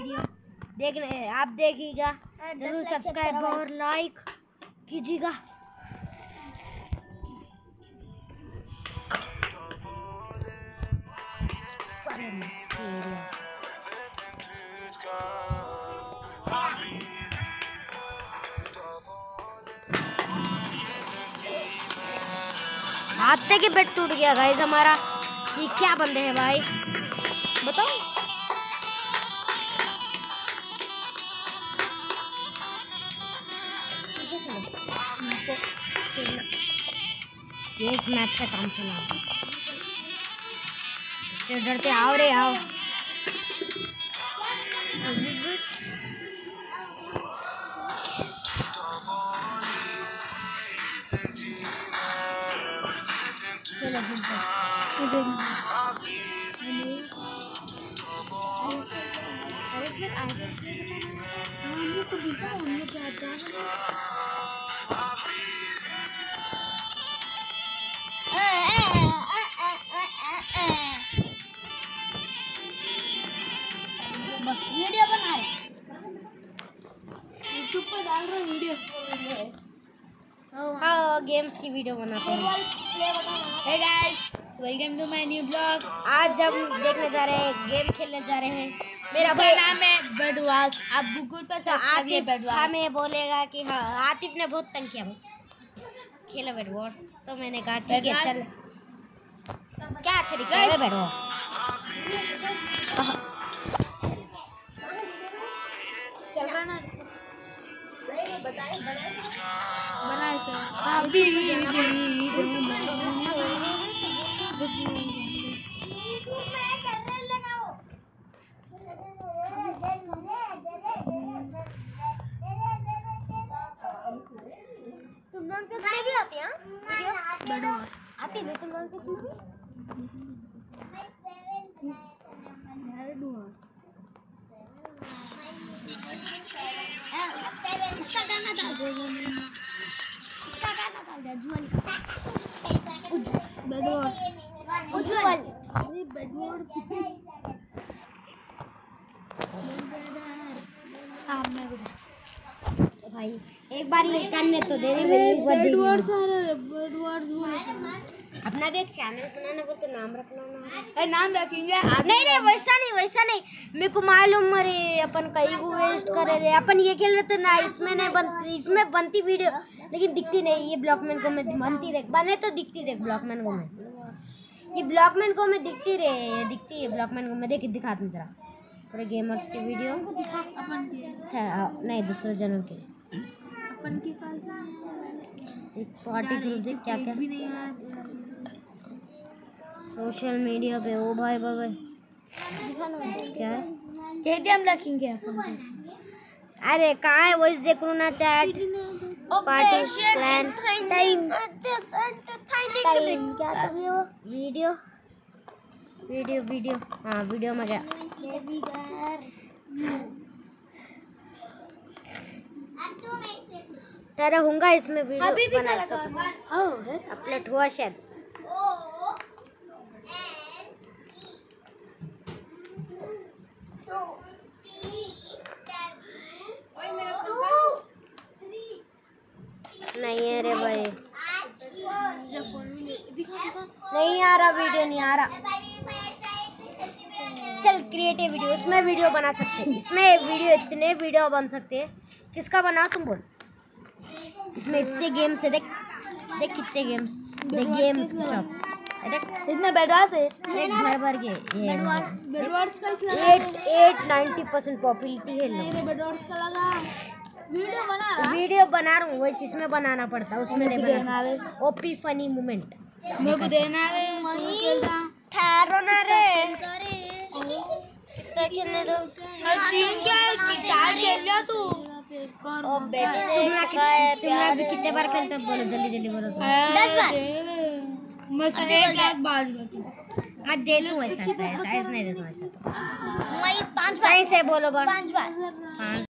Video देखने आप देखिएगा, जरूर सब्सक्राइब और लाइक कीजिएगा। हाथ के बेड टूट गया गाइस हमारा। ये क्या बंदे हैं भाई, बताओ। ये इस मैच से काम चला, डरते आओ रे आओ। बस वीडियो बना रहे, यूट्यूब पर डाल रहे वीडियो। हाँ गेम्स की वीडियो बनाते हैं। Hey guys, welcome to my new blog. आज हम देखने जा रहे हैं, गेम खेलने जा रहे हैं। मेरा भाई नाम है बदवास। आप गूगल पर आतिफ हमें बोलेगा कि हाँ आतिफ ने बहुत तंग किया भाई, खेलो बैटबॉल। तो मैंने कहा ठीक है चल। क्या अच्छा दिखा है बैटबॉल। चल रहा ना बताए बनाए से तुम लोग किसमें भी आती हैं वीडियो बड़वास आती है तुम लोग किसमें इसका गाना डाल दो, इसका गाना डाल दो उज्जवल अरे बेडवर्ड सामने तो भाई एक बार ये करने तो दे दे भाई। बेडवर्ड्स अपना भी एक चैनल बनाना बोल तो नाम रखना ना। नाम रखेंगे नहीं नहीं वैसा नहीं मेरे को मालूम। अरे अपन कहीं को वेस्ट करे रे, अपन ये खेल रहे थे ना, इसमें नहीं बनती, इसमें बनती वीडियो लेकिन दिखती नहीं। ये ब्लॉकमैन को मैं बनती देख बने तो दिखती देख ब्लॉकमैन को मैं, ये ब्लॉकमैन को मैं दिखती रे दिखती है ब्लॉकमैन को मैं देख दिखा दूँ तेरा पूरे गेमर्स के वीडियो अपन के नहीं दूसरे चैनल के अपन की एक पार्टी ग्रुप देख क्या क्या सोशल मीडिया पे। ओ भाई बाबा क्या है KTM रखेंगे अपन। अरे कहाँ है वॉइस देख रू ना चैट पार्टी प्लान टाइम क्या तो वीडियो वीडियो वीडियो हाँ वीडियो में क्या तेरा होगा इसमें वीडियो बना सकूँ अपलोड हुआ शायद। नहीं है रे भाई नहीं आ रहा वीडियो नहीं आ रहा। चल क्रिएटिव वीडियो इसमें वीडियो बना सकते हैं, इसमें वीडियो इतने वीडियो बन सकते हैं। किसका बना तुम बोल। इसमें इतने गेम्स है देख देख कितने गेम्स देख गेम्स सब इतने बेडवास है भर भर के बेडवास का 890% पॉपुलैरिटी है। बेडवास का लगा वीडियो बना रहा हूँ वही चीज में बनाना पड़ता है उसमें नहीं बना ओपी फनी मोमेंट मेरे को देना है थारो ना रे कितना खेलने दो 3 4 खेल लिया तू। ओ बेटी तुमने अभी कितने बार खेलते हो बोलो जल्दी जल्दी बोलो। 10 बार मैं तो एक बार आज दे दूं ऐसा साइज नहीं दे दूं ऐसा तो मैं 5 साइज से बोलो 5 बार।